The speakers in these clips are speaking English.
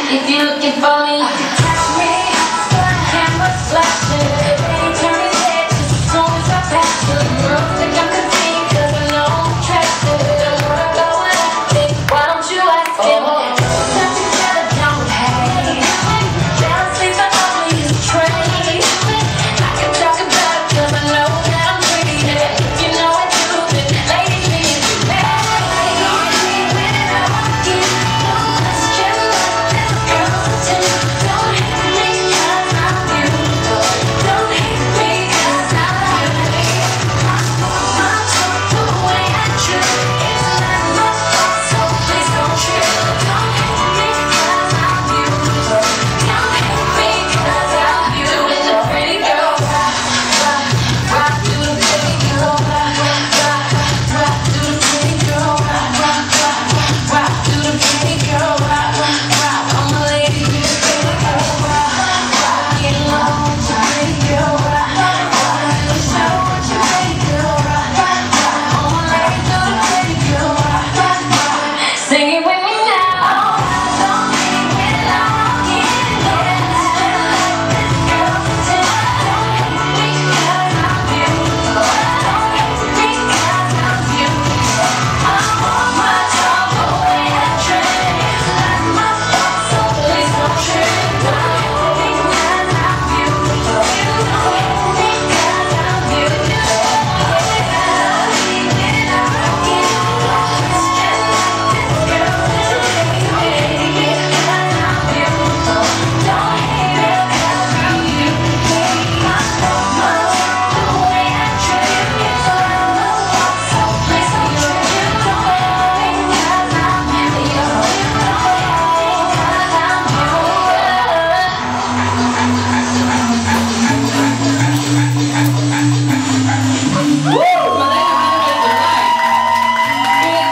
If you're looking for me, you can catch me. Camera flashing, baby, turn his head just as soon as I pass it. Girls think I'm conceited 'cause I know I'm attractive. Don't wanna go and ask it, why don't you ask him? Nothing better don't hate. Jealousy's the ugliest trait. I can talk about it 'cause I know that I'm pretty. If you know I do, then ladies be in the way.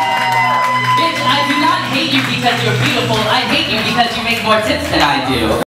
Because you're beautiful, I hate you because you make more tips than I do.